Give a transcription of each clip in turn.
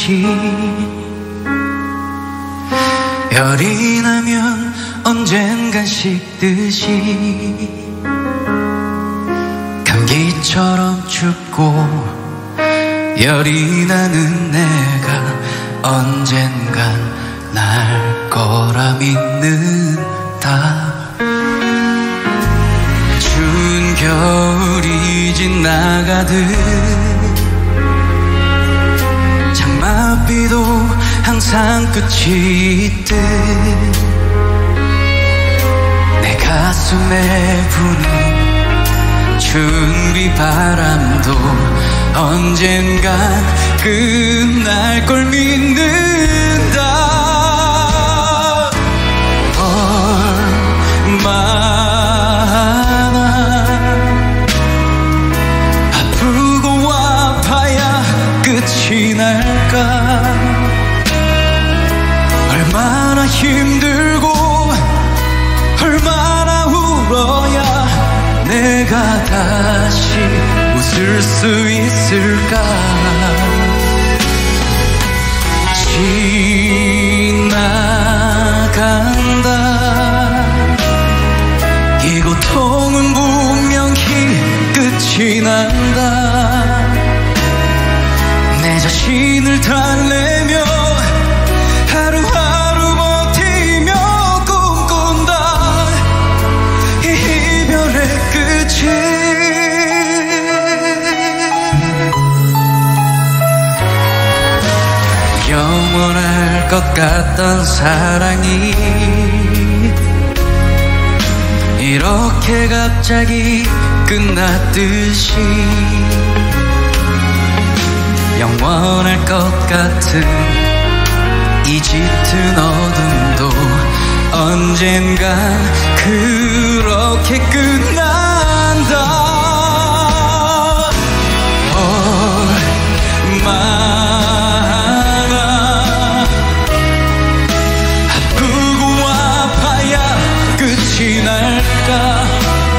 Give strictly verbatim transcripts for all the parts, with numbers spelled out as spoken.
듯이 열이 나면 언젠간 식듯이 감기처럼 춥고 열이 나는 내가 언젠간 날 거라 믿는다. 추운 겨울이 지나가듯 장맛비도 항상 끝이 있듯 내 가슴에 부는 추운 비바람도 언젠간 끝날 걸 믿는다. 얼마나 아프고 아파야 끝이 날까. 얼마나 힘들고 얼마나 울어야 내가 다시 웃을 수 있을까. 지나간다. 이 고통은 분명히 끝이 난다. 내 자신을 달래며 하루하루 버티며 꿈꾼다. 이 이별의 끝이 영원할 것 같던 사랑이 이렇게 갑자기 끝났듯이 영원할 것 같은 이 짙은 어둠도 언젠간 그렇게 끝난다. 얼마나 아프고 아파야 끝이 날까.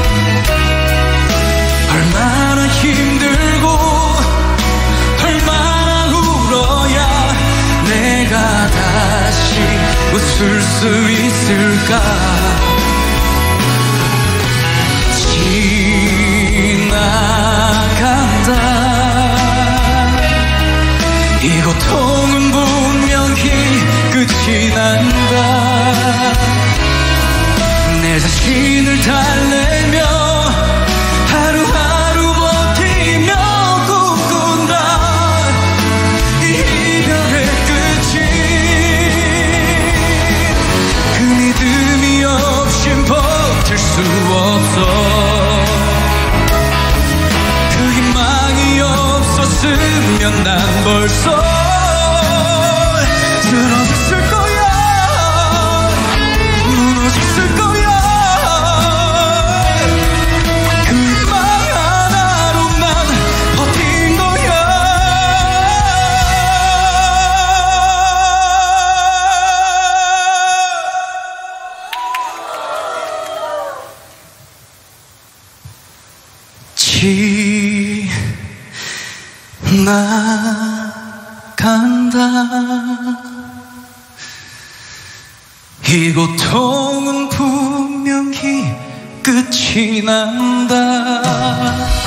얼마나 힘들고 얼마나 울어야 내가 다시 웃을 수 있을까. 지나간다. 이 고통은 분명히 끝이 난다. 내 자신을 달래며 하루하루 버티며 꿈꾼다. 이 이별의 끝이 그 믿음이 없인 버틸 수 없어. 그 희망이 없었으면 난 벌써 쓰러졌을 거야. 무너졌을 거야. 그 희망 하나로 난 버틴 거야. 지나간다. 이 고통은 분명히 끝이 난다.